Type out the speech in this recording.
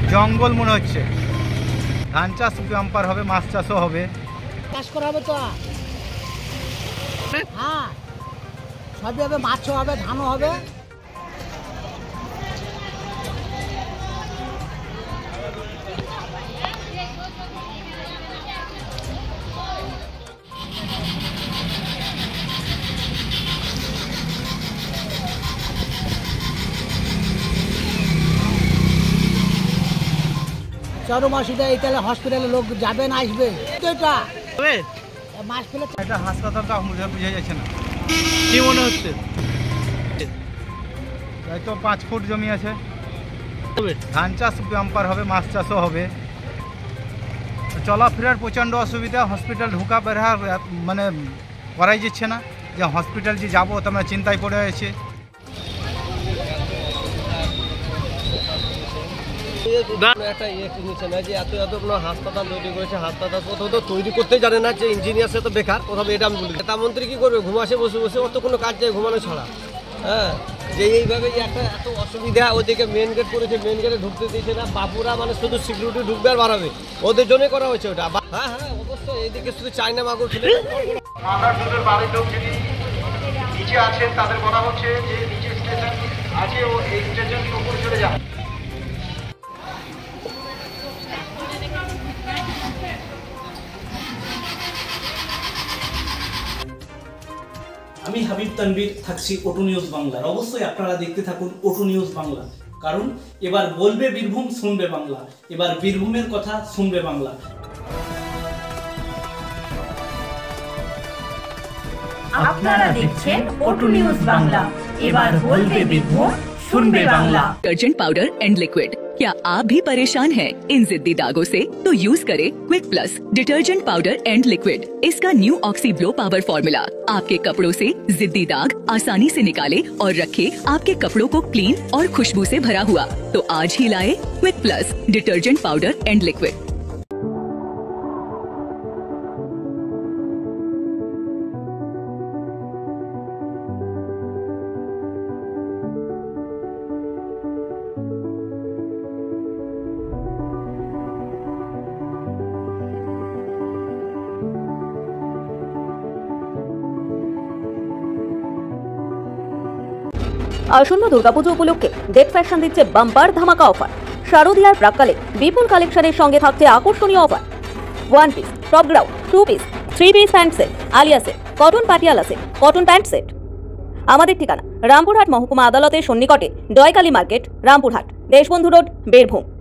জঙ্গল মনে হচ্ছে। ধান চাষ বাম্পার হবে, মাছ চাষও হবে। চাষ করা হবে তো, হ্যাঁ সবই হবে, মাছও হবে, ধানও হবে। চরমাসিটা এই তাহলে হসপিটালে লোক যাবে না আসবে, এটা মাস পেলে এটা হাসপাতালটা বুঝা যাচ্ছে না। কি মনে হচ্ছে? তাই তো 5 ফুট জমি আছে, ধান চাষ বাম্পার হবে, মাছ চাষও হবে। চলাফেরার প্রচণ্ড অসুবিধা, হসপিটাল ঢোকা বেরোয়া মানে করাই যাচ্ছে না। যে হসপিটাল যে যাবো তোমরা চিন্তায় পড়ে আছে। একটা যে এত কোনো হাসপাতাল তৈরি করেছে, হাসপাতাল কোথাও তো তৈরি করতে জানে না, যে ইঞ্জিনিয়ার সে তো বেকার কোথাও। এটা আমি বলি, নেতা মন্ত্রী কি করবে? ঘুমাসে বসে বসে, অত কোনো কাজ চাই ঘুমানো ছাড়া। হ্যাঁ, যে এইভাবে যে একটা এত অসুবিধা, ওদিকে মেন গেট করেছে, মেন গেটে ঢুকতে দিচ্ছে না। বাপুরা মানে শুধু সিকিউরিটি ঢুকবে আর বাড়াবে, ওদের জন্যই করা হয়েছে ওটা। হ্যাঁ হ্যাঁ অবশ্যই, এইদিকে শুধু চায়না মাগুর ফেলে। বাড়ির লোক যিনি নিচে আছেন তাদের বলা হচ্ছে যে নিচে স্টেশন আছে, ও এই স্টেশনের উপরে চলে যান। আমি হাবিব তানভীর থাকছি ওটু নিউজ বাংলার। অবশ্যই আপনারা দেখতে থাকুন ওটু নিউজ বাংলা, কারণ এবার বলবে বীরভূম, শুনবে বাংলা। এবার বীরভূমের কথা শুনবে বাংলা। আপনারা দেখছেন ওটু নিউজ बांग्ला। এবার বলবে বীরভূম, শুনবে Bangla. Detergent powder and liquid, क्या आप भी परेशान हैं इन जिद्दी दागों से? तो यूज करें quick plus detergent powder and liquid. इसका new oxy blow power formula आपके कपड़ों से जिद्दी दाग आसानी से निकाले और रखे आपके कपड़ों को क्लीन और खुशबू से भरा हुआ। तो आज ही लाए quick plus detergent powder and liquid. আসন্ন দুর্গাপুজো উপলক্ষে ডেট ফ্যাশন দিচ্ছে বাম্পার ধামাকা অফার। শারদীয়ার প্রাককালে বিপুল কালেকশনের সঙ্গে থাকছে আকর্ষণীয় offer. 1 piece, top ground, 2 piece, 3 piece pant set, Alia set, cotton Patiala set, cotton pant set. আমাদের ঠিকানা রামপুরহাট মহকুমা আদালতের সন্নিকটে, দয়কালী মার্কেট, রামপুরহাট, দেশবন্ধু রোড, বীরভূম।